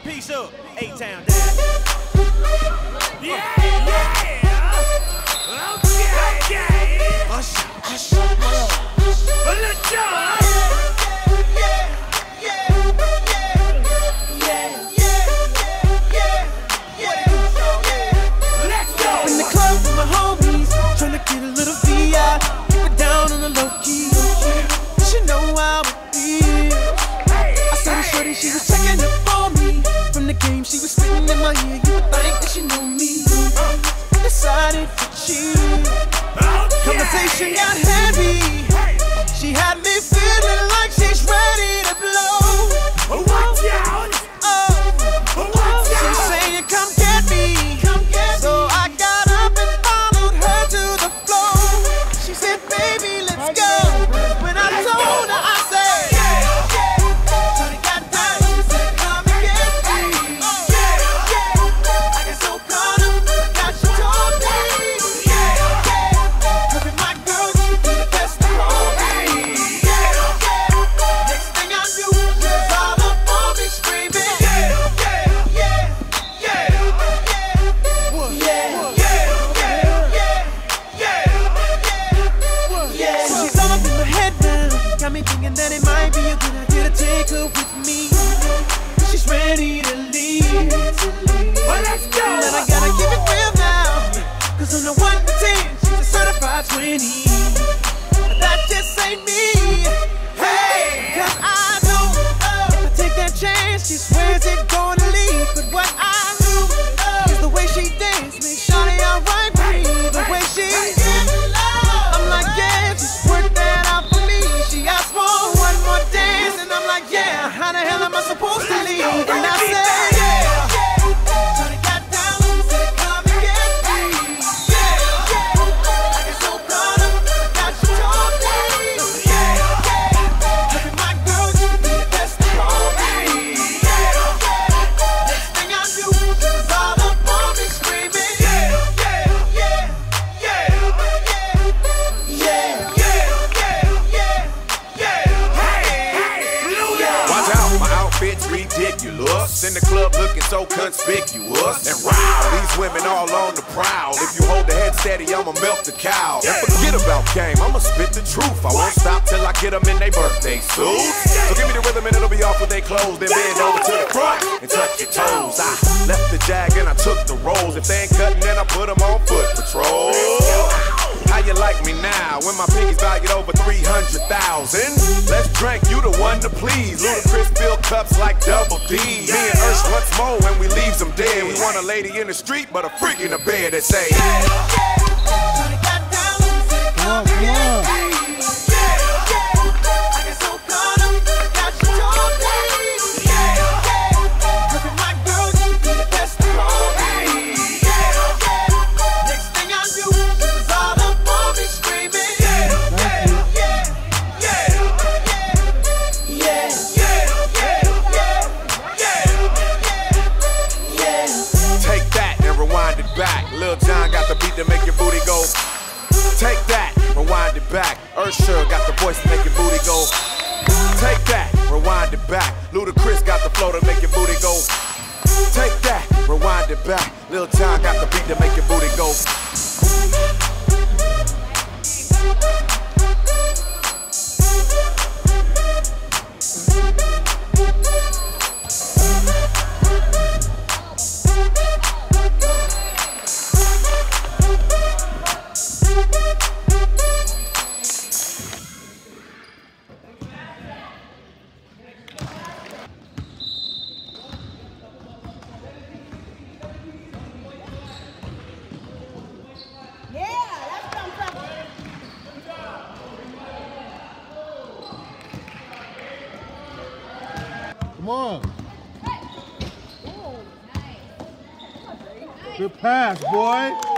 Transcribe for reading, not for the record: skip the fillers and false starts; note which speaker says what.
Speaker 1: Peace up, A-Town down. Yeah, yeah. Okay. Hush, hush, hush. Let's go. Get a little VI, keep it down on the low key. You should know how it is. I saw the shorty, she was checking up on me. From the game, she was spitting in my ear. You would think that she know me. I decided to cheat. Conversation got heavy. She had me feeling like she's ready to blow. Watch out! She's saying, come get me. So I got up and followed her to the floor. She said, baby, let's go. When I told her, I said, Shorty got down, she said, come and get me. I got so caught up, now she told me. Her and my girl, she be the best of me. Next thing I knew, she was all up on me screaming. Got me thinking that it might be a good idea to take her with me. She's ready to leave. Well, let's go. And I gotta keep it real now, cause on the 1 to 10, she's a certified 20. But that just ain't me. Hey, cause I know if I take that chance, she swears it's gonna leave. But what I do is the way she dance makes Shawty alright with me. The way she I'm like, yeah, just work that out for me. She asked for one more dance, and I'm like, yeah, how the hell am I supposed to leave? And I said, yeah. Shorty got down, said, come and get me. I get so caught up, now she told me. Her and my girl, she be the best of me. Next thing I knew, she was all up on me screaming.
Speaker 2: Bitch ridiculous, in the club looking so conspicuous. And wow, these women all on the prowl. If you hold the head steady, I'ma melt the cow. And forget about game, I'ma spit the truth. I won't stop till I get them in their birthday suits. So give me the rhythm and it'll be off with their clothes. Then bend over to the front and touch your toes. I left the jag and I took the rolls. If they ain't cutting, then I put them on foot patrol. How you like me now when my pinkies valued over 300,000? Let's drink, you the one to please. Ludacris fill cups like Double D. Me and Ursh once more when we leaves them dead. We want a lady in the street, but a freak in the bed that say,
Speaker 3: Come on.
Speaker 2: Lil John got the beat to make your booty go. Take that, rewind it back. Ursher got the voice to make your booty go. Take that, rewind it back. Ludacris got the flow to make your booty go. Take that, rewind it back. Lil John got the beat to make your booty go.
Speaker 3: Come on. Good pass, boy.